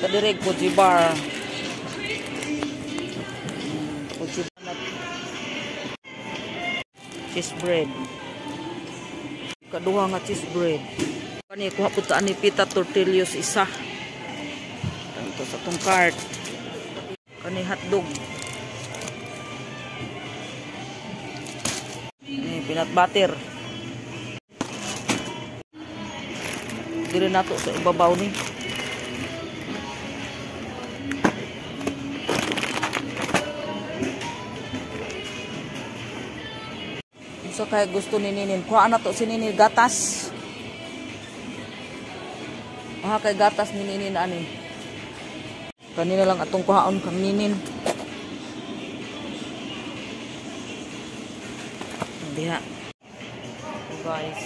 Kadirek Koji Bar. Koji Bar. Cheese bread. Kedua nga cheese bread. Kani kuha putaan ni pita tortillas isa. Ito sa tong cart. Kani hotdog. Ini peanut butter. Diri nato sa ibabaw ni. So kaya gusto ni Ninin. Kuha na to si Ninin gatas. Kay gatas ni Ninin ani. Kanina lang atong kuhaon kang Ninin. Diha. So guys.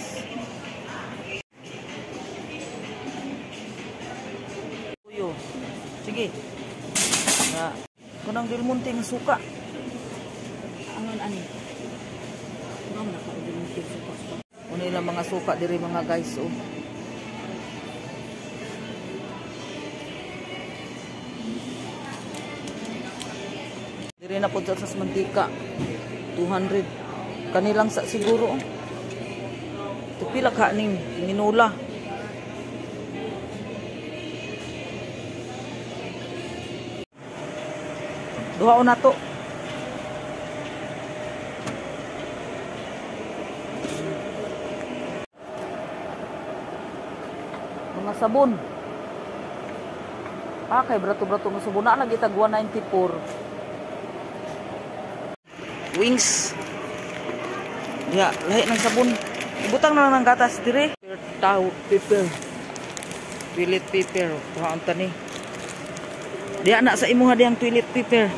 Uyo. Sige. Na kunang dilmunting suka. Angon ani. Ano ilang mga suka diri mga guys oh. Diri na po sa mantika 200 kanilang sa siguro oh. Tupila ka ning minula. Duha na to. Mga sabon. Kay brato-brato ng sabon. Na nagitag 194. Wings. Ya, lahi ng sabon. Ibutang na lang ng gatas dire. Pepper. Toilet paper. Kuhaan ta ni. Diya na sa imuha diyang toilet paper.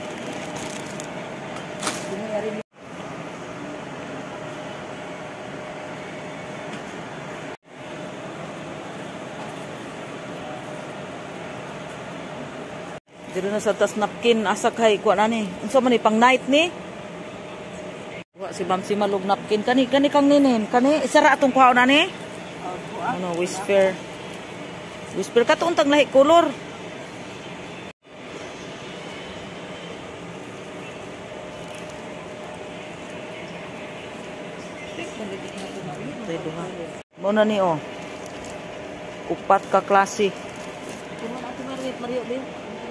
Dito na sa tas napkin asa kay kuan ani. Unsa man ni pang night ni? Wa si Bamsi malog napkin kani kang Ninin. Kani isara atong kuhaon ani. Ano whisper. Whisper ka tuntang lahi color. Mo na ni oh. Upat ka klase. Kuno natin Mario din.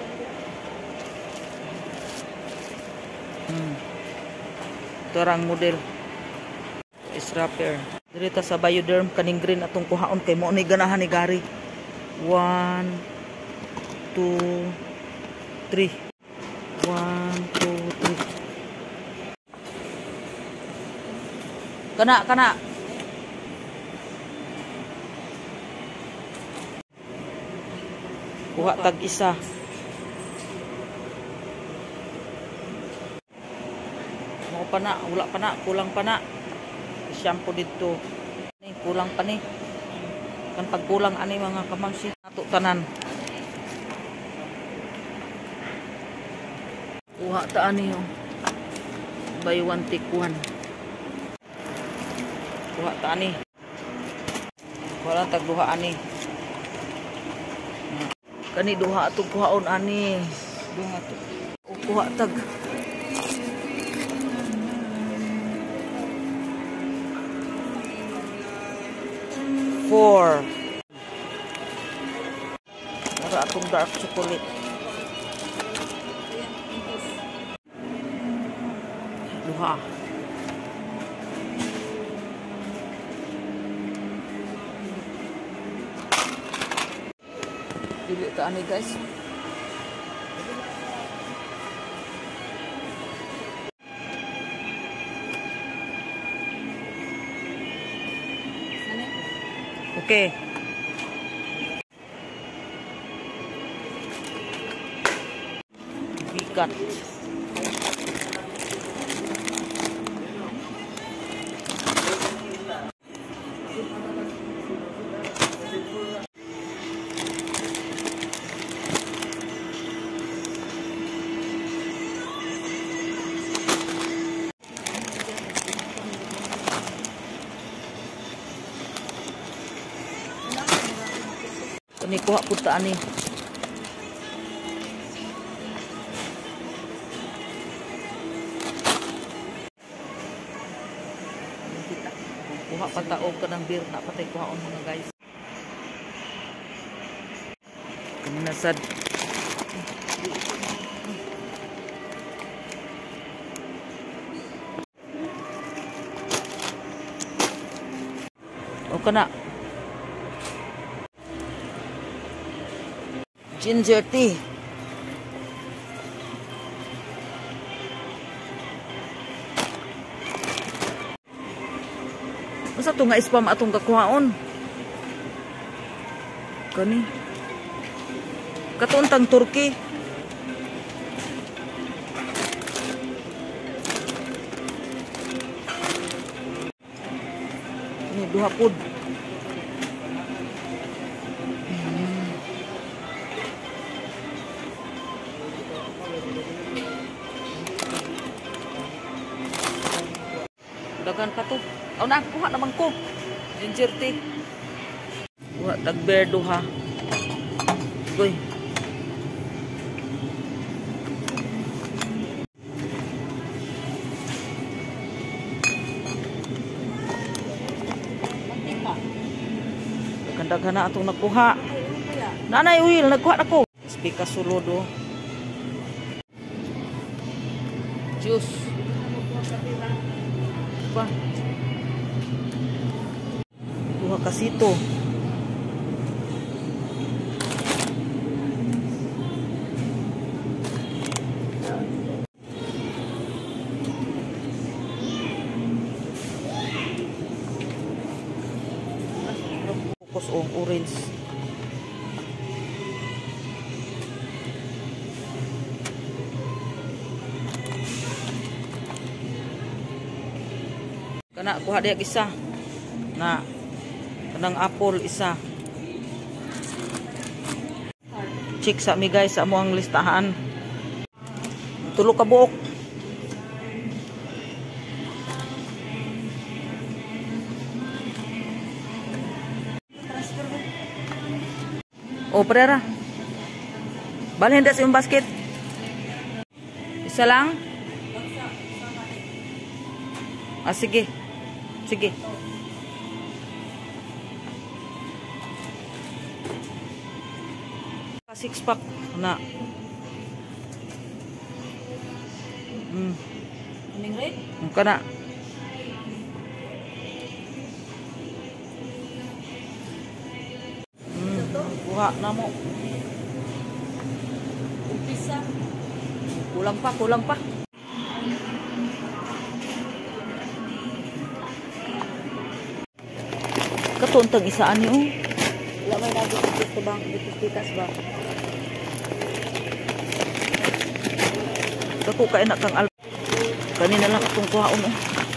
Tarang model is wrapper. Dirita sa Bioderm kaning green atong kuhaon kay mo ni ganahan ni Gary. 1 2 3 1 2 3 kana kuha tag isa. Pana, wala pa na, kulang pa na. Shampoo dito. Ni kulang pa ni. Kan pagkulang ani mga kamangsi nato tanan. Kuha ta ani oh. Buy one take one. Kuha ta ani. Wala tag duha ani. Kani duha atong kuhaon ani. Duha to. Kuha tag 4. Para atong dark chocolate. Duha. Dili ta ani guys. Okay. Bigat. Kani kuha pud ta ani. Pataog ka ng beer na patay kuhaon mga guys. Kanasad. O kana. Ginger tea. Masa ito nga spam atong kakuhaon? Kani. Katuntang Turkey. Ini duha pud. Dagan pa to. Aw na kuha naman ko. Ginger tea. Kuha tag beer duha. Goy. Daghan na atong nakuha. Nanay Will, nagkuha na ko. Spika sulodo. Juice. Ba? Duha kasito. Focus on orange. Kana kuha diya isa na kanang apple isa. Check sa mi guys sa amuang listahan. Tulo ka buok. O prera. Balhin sa yung basket. Isa lang? Ah, sige. Sige. Six pack na. Ning red? Kana. Kuha na mo. Umpisa. Kulang pa, kulang pa. Katuntang isaan niyo. Wala may nagtitis to bang, titis ba? Dako kay na kang al. Kanina lang atong kuhaon oh.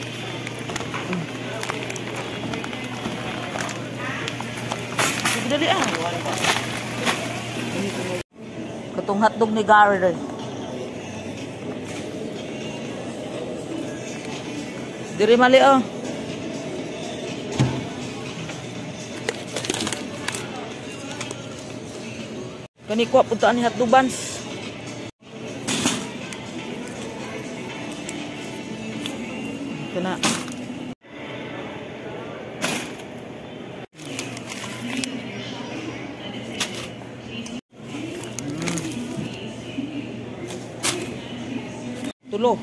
Dali ah. Katong hotdog ni Gary. Diri mali oh. Kani kuha puntaan ni hotdog buns. Kana. Tulo.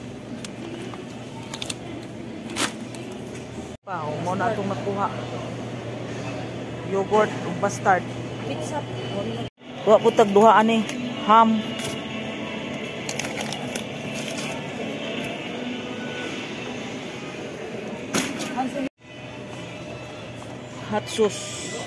Wow, mo na itong nakuha. Yogurt ug bastard. Pizza. Wa po tag duha ani. Ham. Hot sauce.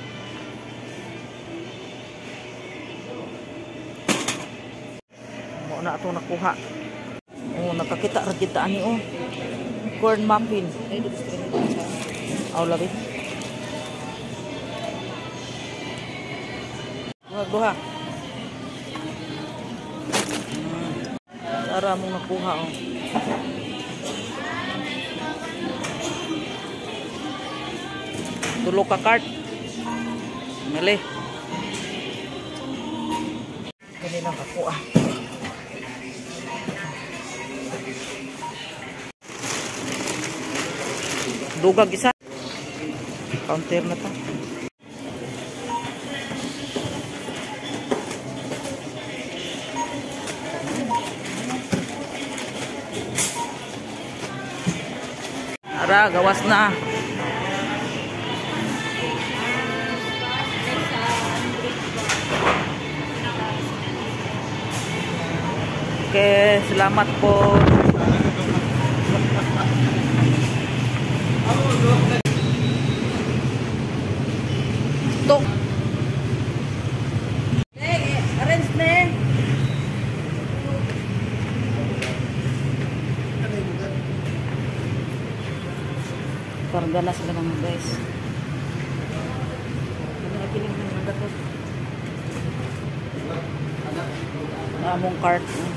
Mo na itong nakuha. Oh, nakakita ra kita ani oh. Corn muffin. Aw labi. Duha. Ara mo nakuha oh. Tulo ka cart. Mali. Kanina ako ah. Dugag isa. counter na to. Ara, gawas na. Okay, salamat po. Ito. Arrange na. Karga na sila mga guys. Among cart.